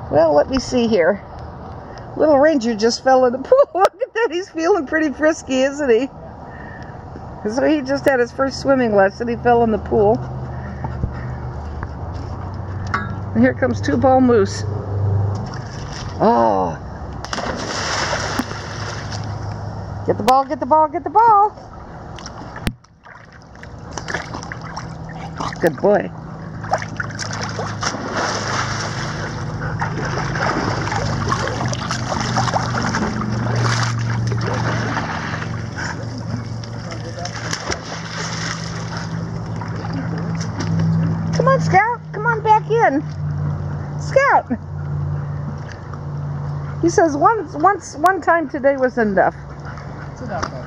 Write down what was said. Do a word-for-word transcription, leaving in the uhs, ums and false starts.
Well, let me see here. Little Ranger just fell in the pool. Look at that. He's feeling pretty frisky, isn't he? So he just had his first swimming lesson. He fell in the pool. And here comes Two Ball Moose. Oh. Get the ball, get the ball, get the ball. Good boy. Come on, Scout. Come on back in. Scout. He says once, once, one time today was enough. It's enough.